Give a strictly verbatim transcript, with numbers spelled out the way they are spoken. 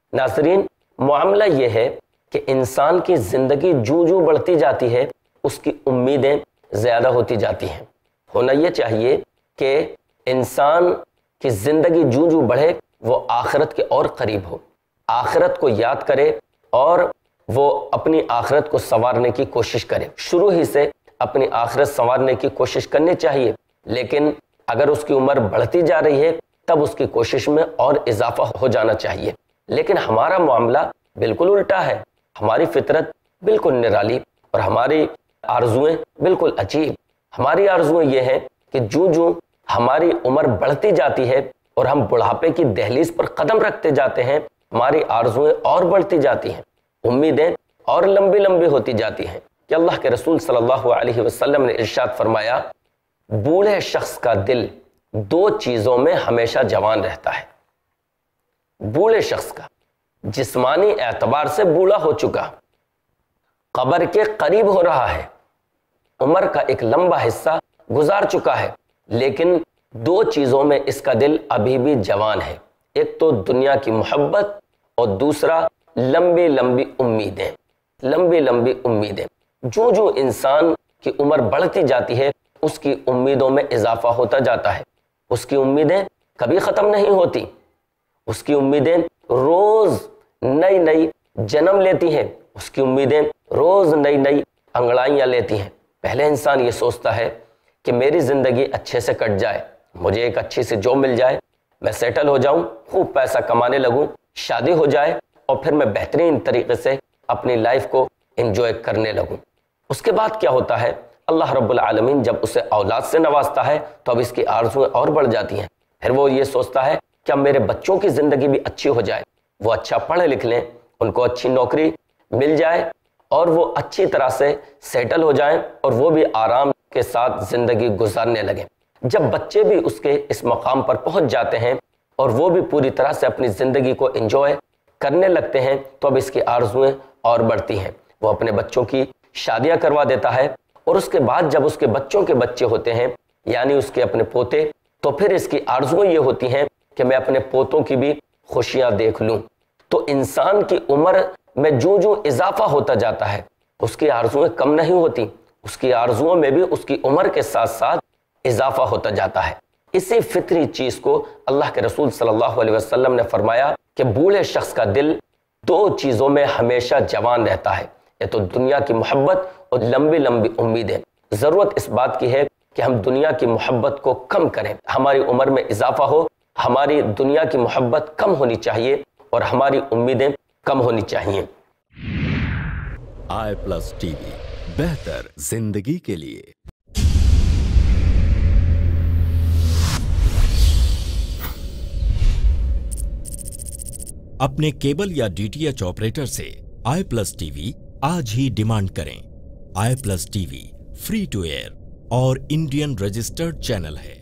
ناظرین، معاملہ یہ ہے کہ انسان کی زندگی جو جو بڑھتی جاتی ہے اس کی امیدیں زیادہ ہوتی جاتی ہیں۔ ہونا یہ چاہیے کہ انسان کی زندگی جو جو بڑھے وہ آخرت کے اور قریب ہو، آخرت کو یاد کرے اور وہ اپنی آخرت کو سنوارنے کی کوشش کرے۔ شروع ہی سے اپنی آخرت سنوارنے کی کوشش کرنی چاہیے، لیکن اگر اس کی عمر بڑھتی جا رہی ہے تب اس کی کوشش میں اور اضافہ ہو جانا چاہیے۔ لیکن ہمارا معاملہ بالکل الٹا ہے، ہماری فطرت بالکل نرالی اور ہماری آرزویں بالکل عجیب۔ ہماری آرزویں یہ ہیں کہ جو جو ہماری عمر بڑھتی جاتی ہے اور ہم بڑھاپے کی دہلیز پر قدم رکھتے جاتے ہیں، ہماری آرزویں اور بڑھتی جاتی ہیں، امیدیں اور لمبی لمبی ہوتی جاتی ہیں۔ کہ اللہ کے رسول صلی اللہ علیہ وسلم نے ارشاد فرمایا، بوڑھے شخص کا دل دو چیزوں میں ہمیشہ جوان رہتا ہے۔ بوڑھے شخص کا جسمانی اعتبار سے بوڑھا ہو چکا، قبر کے قریب ہو رہا ہے، عمر کا ایک لمبا حصہ گزار چکا ہے، لیکن دو چیزوں میں اس کا دل ابھی بھی جوان ہے۔ ایک تو دنیا کی محبت اور دوسرا لمبی لمبی امیدیں۔ لمبی لمبی امیدیں، جو جو انسان کی عمر بڑھتی جاتی ہے اس کی امیدوں میں اضافہ ہوتا جاتا ہے، اس کی امیدیں کبھی ختم نہیں ہوتی، اس کی امیدیں روز نئی نئی جنم لیتی ہیں، اس کی امیدیں روز نئی نئی انگڑائیاں لیتی ہیں۔ پہلے انسان یہ سوچتا ہے کہ میری زندگی اچھے سے کٹ جائے، مجھے ایک اچھی سی جاب مل جائے، میں سیٹل ہو جاؤں، خوب پیسہ کمانے لگوں، شادی ہو جائے اور پھر میں بہترین طریقے سے اپنی لائف کو انجوائے کرنے لگوں۔ اس کے بعد کیا ہوتا ہے؟ اللہ رب العالمین جب اسے اولاد سے نوازتا ہے تو اب اس کی آرزویں اور بڑھ جاتی ہیں۔ پھر وہ یہ سوچتا ہے کہ اب میرے بچوں کی زندگی بھی اچھی ہو جائے، وہ اچھا پڑھے لکھ لیں، ان کو اچھی نوکری مل جائے اور وہ اچھی طرح سے سیٹل ہو جائیں اور وہ بھی آرام کے ساتھ زندگی گزارنے لگیں۔ جب بچے بھی اس کے اس مقام پر پہنچ جاتے ہیں اور وہ بھی پوری طرح سے اپنی زندگی کو انجوائے کرنے لگتے ہیں تو اب اس کی آرزویں اور بڑھتی ہیں۔ وہ اپنے بچوں کی شادیاں کروا دیتا ہے اور اس کے بعد جب اس کے بچوں کے بچے ہوتے ہیں یعنی اس کے اپنے پوتے، تو پھر اس کی آرزویں یہ ہوتی ہیں کہ میں اپنے پوتوں کی بھی خوشیاں دیکھ لوں۔ تو انسان کی عمر میں جو جو اضافہ ہوتا جاتا ہے اس کی آرزویں کم نہیں ہوتی، اس کی آرزوؤں میں بھی اس کی عمر کے ساتھ ساتھ اضافہ ہوتا جاتا ہے۔ اسی فطری چیز کو اللہ کے رسول صلی اللہ علیہ وسلم نے فرمایا کہ بوڑھے شخص کا دل دو چیزوں میں ہمیشہ جوان رہتا ہے، یہ تو دنیا کی محبت اور لمبی لمبی امیدیں۔ ضرورت اس بات کی ہے کہ ہم دنیا کی محبت کو کم کریں، ہماری عمر میں اضافہ ہو، ہماری دنیا کی محبت کم ہونی چاہیے اور ہماری امیدیں کم ہونی چاہیے۔ آئی پلس ٹی وی، بہتر زندگی کے لیے۔ اپنے کیبل یا ڈی ٹی ایچ آپریٹر سے آئی پلس ٹی وی آج ہی ڈیمانڈ کریں۔ I plus T V free to air اور انڈین رجسٹرڈ چینل ہے۔